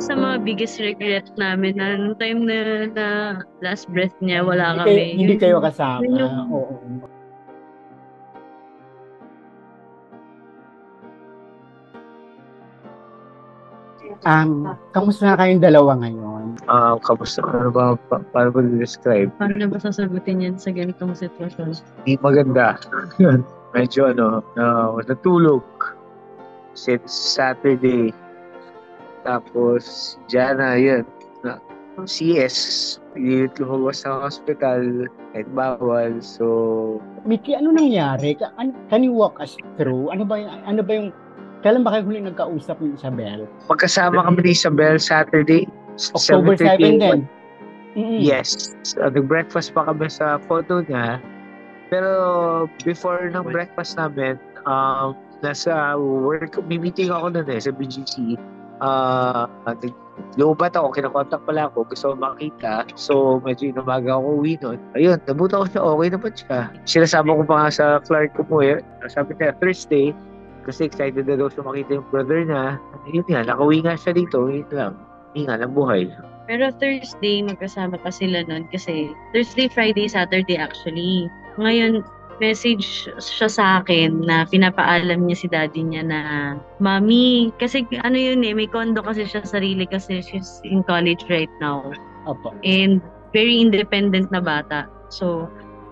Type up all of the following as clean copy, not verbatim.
sa mga biggest regret namin na nung time na last breath niya, wala Kayo, kami. hindi kayo Yun kasama. yung Oo. Kamusta na kayong dalawa ngayon? Kamusta? Ano ba, paano ba describe? paano ba sasagutin yan sa ganitong sitwasyon? Hindi maganda. Medyo natulog since Saturday. Tapos, Jana, yun. CS, hindi lumabas sa hospital kahit bawal. So, Mickey, ano nangyari? Can you walk us through? Ano ba yung, kailan ba kayo huli nagkausap ni Isabel? magkasama kami ni Isabel Saturday, October 7 din. 7:30 Yes. So, nag-breakfast pa kami sa photo niya. Pero before ng breakfast namin, nasa work, may meeting ako nun sa BGC. Lubat ako, kinakontak pala ako, gusto ko makita. So, medyo inumaga ako uwi nun. Ayun, nabuta ko siya, okay naman siya. Sinasama ko pa nga sa Clark ko po sabi niya, Thursday, kasi excited na daw siya makita yung brother niya. Yun nga, nakauwi nga siya dito, yun lang. Yun nga, ng buhay. Pero Thursday, magkasama pa sila nun kasi Thursday, Friday, Saturday actually. Ngayon, message siya sa akin na pinapaalam niya si daddy niya na, Mami, kasi ano yun may condo kasi siya sarili kasi she's in college right now. Opo. And very independent na bata. So,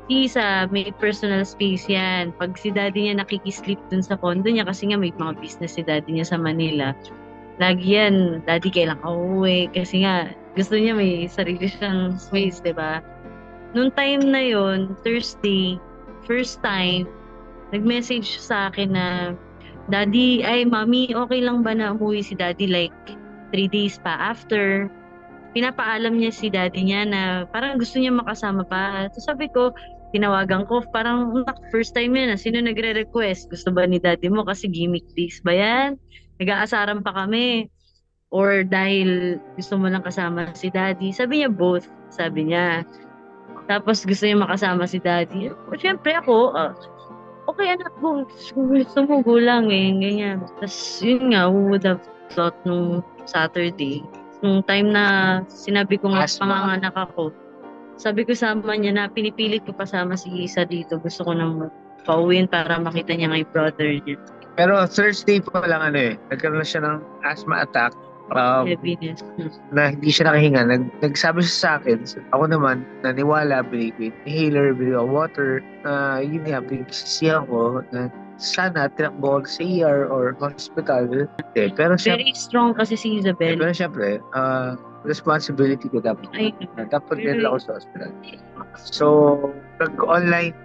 may personal space yan. Pag si daddy niya nakikislip dun sa condo niya kasi nga may mga business si daddy niya sa Manila, lagi yan, daddy kailan ka uuwi? Kasi nga, gusto niya may sarili siyang space, di ba? Nung time na yon, Thursday, first time, nag-message sa akin na, Daddy, Mami, okay lang ba na umuwi si Daddy like 3 days pa after? Pinapaalam niya si Daddy niya na parang gusto niya makasama pa. So sabi ko, tinawagan ko, parang first time yan, sino nagre-request? Gusto ba ni Daddy mo kasi gimmick days ba yan? Nag-aasaran pa kami. Or dahil gusto mo lang kasama si Daddy? Sabi niya both, sabi niya. Tapos gusto niya makasama si Daddy. O, syempre ako, okay anak ko, gusto mo gulang ganyan. Tapos yun nga, who would have thought nung Saturday, nung time na sinabi ko nga panganganak ako, sabi ko sama niya na pinipilit ko pasama si Isa dito. Gusto ko nang pauwiin para makita niya nga yung brother niya. Pero Thursday pa lang nagkaroon na siya ng asthma attack. Heaviness. Na hindi siya nakahinga. Nagsabi siya sa akin, ako naman, naniwala, binigay ko yung inhaler, binigay ko water, yun nga, pinagsisihan ko na sana tinakbo ko sa ER or hospital. Pero Very strong kasi si Isabel. pero syempre, responsibility ko dapat. Dapat din ako sa hospital. So, nag-online,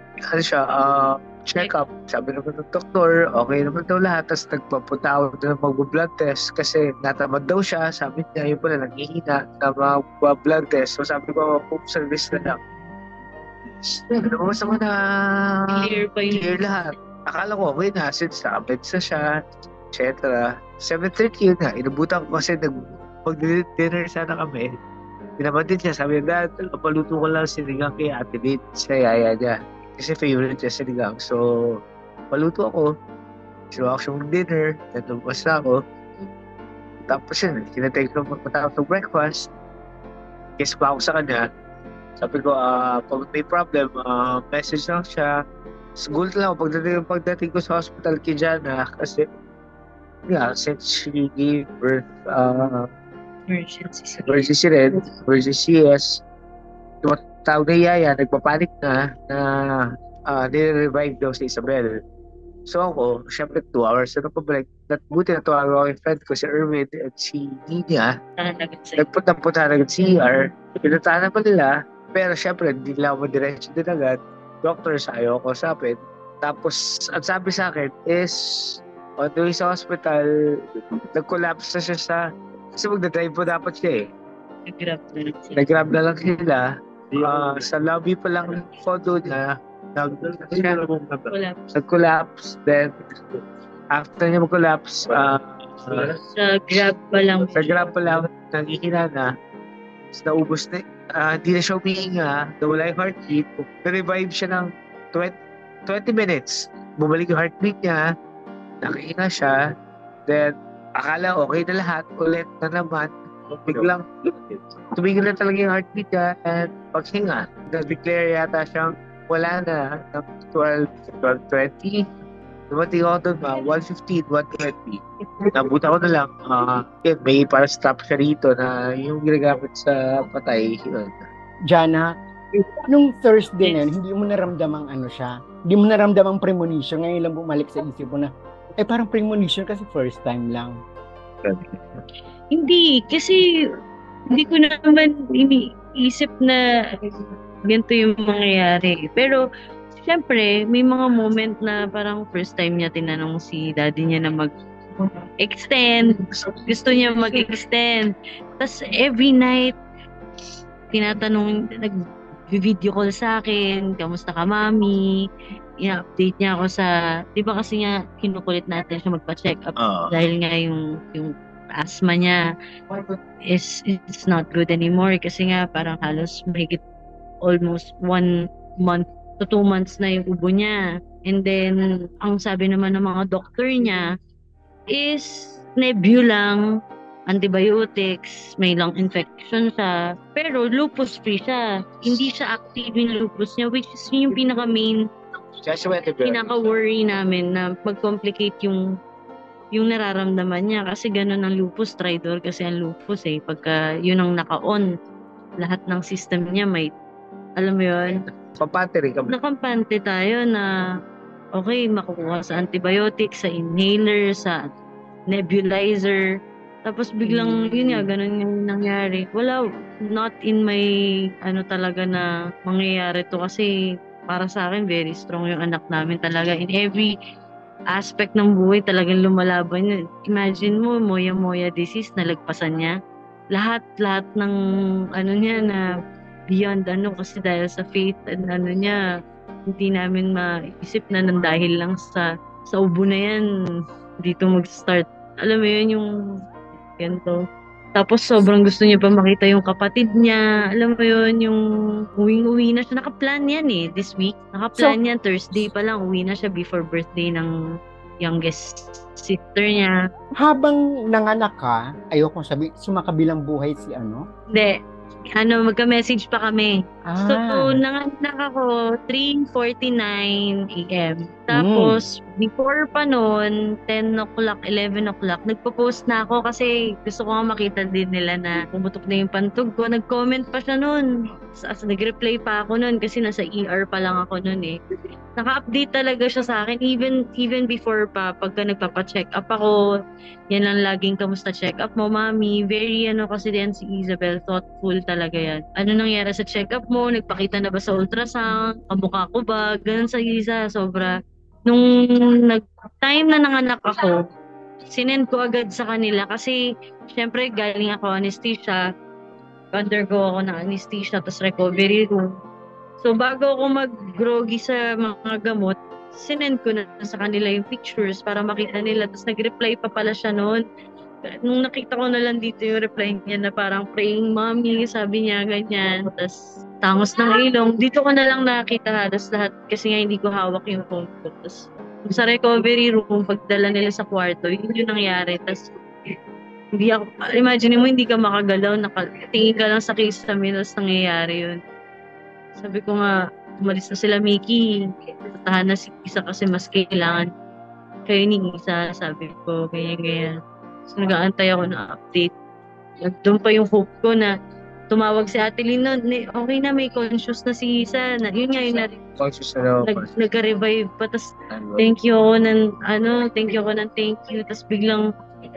check-up. Sabi naman ng doktor, okay naman daw lahat. Tapos nagpapunta ako na mag-blood test kasi natamad daw siya. Sabi niya, yun pala, nangihina na mag-blood test. So sabi ko, home service na lang. Lumabas naman na clear lahat. Akala ko, okay na, since nakabeds na siya, etc. 7:30 yun na. Inabutan ko kasi mag-dinner sana kami. Pinamad din siya. Sabi niya, Dad, paluto ko lang sinigang kay Ate Lynn sa yaya niya. Kasi favorite niya sinigang. So, paluto ako. Sinuha ko siya mag-dinner. Naglumas na ako. Tapos yun, kinatake ko matapos ng breakfast. Guess pa ako sa kanya. Sabi ko, pag may problem, message lang siya. Gulat lang ako pagdating ko sa hospital kay Jana. Kasi, since she gave birth, emergency red, emergency CS, tawag na yaya, nagpapanik na nire-revive daw si Isabel. So ako, syempre 2 hours na pabalik. Buti na tuwag ako yung friend ko, si Erwin at si Nina. Nagpunta na agad si ER. Pinuntahan na pa nila. Pero syempre, hindi nila ako madiretso din agad. Doctor, ayaw ko usapin. Tapos, ang sabi sa akin is, on the way sa hospital, nag-collapse na siya kasi magdadrive po dapat siya Nag-grab na lang sila. Sa lobby pa lang photo niya, nag-collapse. Then, after niya mag-collapse, sa Grab pa lang, nangihina na. Tapos naubos na, hindi na siya humihinga, nawala yung heartbeat. Na-revive siya ng 20 minutes. Bumalik yung heartbeat niya, nakahinga siya. Then, akala okay na lahat, ulit na naman. biglang tumigil na talaga yung heartbeat niya at paghinga. Nag-declare yata siyang wala na ng 12:20. Dumating ako doon ba, 1:15, 1:20. Nabuta ko na lang, may para stop siya rito na yung ginagamit sa patay. Yun. Jana, nung Thursday na yun, hindi mo naramdamang siya. Hindi mo naramdamang premonition. Ngayon lang bumalik sa isip mo na, parang premonition kasi first time lang. Hindi, kasi hindi ko naman iniisip na ganito yung mangyayari. Pero, syempre, may mga moment na parang first time niya tinanong si daddy niya na mag-extend. Gusto niya mag-extend. Tapos, every night, tinatanong, nag-video call sa akin, kamusta ka, mami? I-update niya ako sa, di ba kasi nga, kinukulit natin siya magpa-check up dahil nga yung asthma niya is not good anymore kasi nga parang halos mahigit almost 1 month to 2 months na yung ubo niya. And then, ang sabi naman ng mga doctor niya is nebula lang, antibiotics, may lung infection siya. Pero lupus free siya. Hindi siya active yung lupus niya, which is yung pinaka-main, pinaka-worry namin na mag-complicate yung nararamdaman niya. Kasi ganun ang lupus, tridor kasi ang lupus pagka yun ang naka-on, lahat ng system niya may, alam mo yun? Kampante rin kami. Nakampante tayo na okay, makukuha sa antibiotics, sa inhaler, sa nebulizer. Tapos biglang, yun nga, ganun yung nangyari. Wala, not in my, talaga na mangyayari to kasi para sa akin, very strong yung anak namin talaga. In every aspect ng buhay, talagang lumalaban. Imagine mo, moya-moya disease, nalagpasan niya. Lahat ng, niya na beyond kasi dahil sa faith and niya, hindi namin maisip na nang dahil lang sa ubo na yan, dito mag-start. Alam mo yun, yung ganito. Tapos sobrang gusto niya pa makita yung kapatid niya. Alam mo yun, yung uwing-uwi na siya. Nakaplan yan this week. Nakaplan yan, Thursday pa lang. Uwi na siya before birthday ng youngest sister niya. Habang nanganak ka, ayokong sabihin, sumakabilang buhay si Hindi. Magka-message pa kami. So, nanganak ako 3:49 AM. Tapos, before pa noon, 10 o'clock, 11 o'clock, nagpo-post na ako kasi gusto ko nga makita din nila na pumutok na yung pantog ko. Nag-comment pa siya noon. Nag-reply pa ako noon kasi nasa ER pa lang ako noon Naka-update talaga siya sa akin. Even before pa, pagka nagpapa-check up ako, yan lang laging kamusta check up mo, mami. Very kasi din si Isabel, thoughtful talaga yan. Ano nangyari sa check up mo? Nagpakita na ba sa ultrasound? Kamukha ko ba? Ganun sa Isa, sobra. Nung time na nanganak ako, sinend ko agad sa kanila kasi syempre galing ako anesthesia, undergo ako ng anesthesia tapos recovery room. So bago ako mag-groggy sa mga gamot, sinend ko na sa kanila yung pictures para makita nila. Tapos nag-reply pa pala siya noon. Nung nakita ko na lang dito yung reply niya na parang praying mommy, sabi niya ganyan. Tapos tangos ng ilong. Dito ko na lang nakita halos lahat kasi nga hindi ko hawak yung phone ko. Tapos sa recovery room, pagdala nila sa kwarto, yun yung nangyari. Tapos hindi ako, imagine mo hindi ka makagalaw, tingin ka lang sa case sa minus nangyayari yun. Sabi ko nga, umalis na sila, Mickey. Tahan na si Isa kasi mas kailangan kayo ni Isa. Sabi ko, ganyan. So, nag-aantay ako ng update. Doon pa yung hope ko na tumawag si Ate Lynn noon. Okay na, may conscious na si Isa. Yun nga, conscious na nag-revive pa. Tapos, thank you ako ng thank you. Tapos, biglang,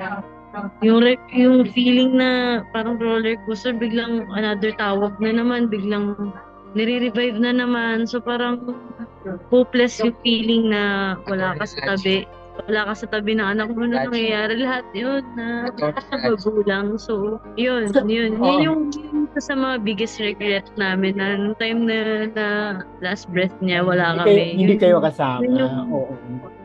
yung feeling na parang roller coaster, biglang another tawag na naman, biglang nire-revive na naman. So parang hopeless yung feeling na wala ka sa tabi ng anak mo na nangyayari lahat yun na sa magulang. So yun yung sa mga biggest regret namin na nung time na last breath niya wala kami. Hindi kayo kasama. Oo.